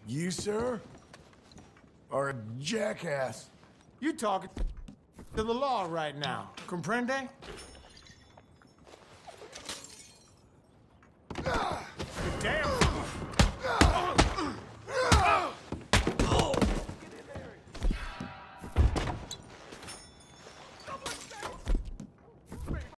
You, sir, are a jackass. You talking to the law right now. Comprende?